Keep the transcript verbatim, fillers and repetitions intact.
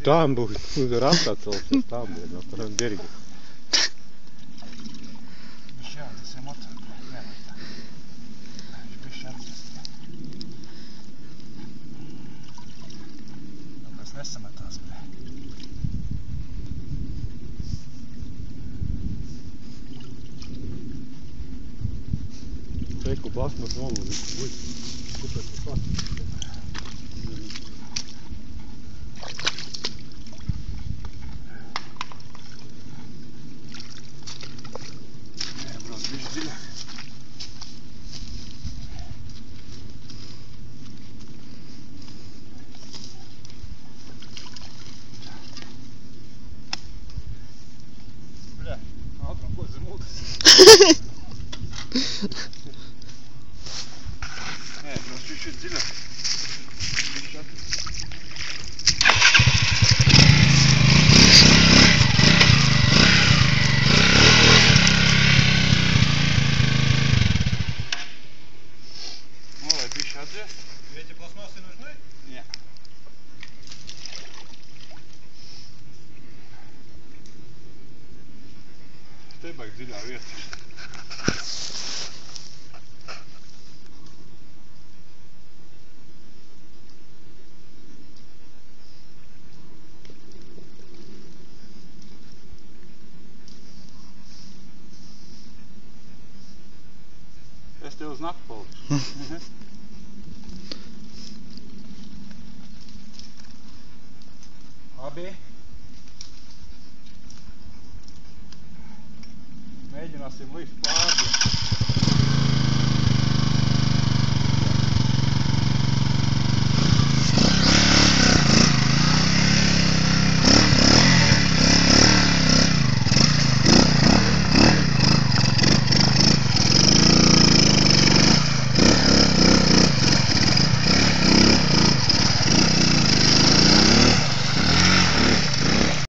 štambu, tur atcels štambu no param bergi. Bišķi sim otrāk, nevajag tā. Bišķi atcels. Nu, kas nesametās, bre. Reku plasmas valodu, buļ. Super plasmas. Bišķi dziļāk. Bļā, ātram ko zem ūdens. Nē, brauc čučut dziļāk. Bišķi atrast. Эти пластмассы нужны? Нет. Te baigi dziļā vieta. Es tev uz nakti palikšu. Abi. Mēģināsim likt pāri.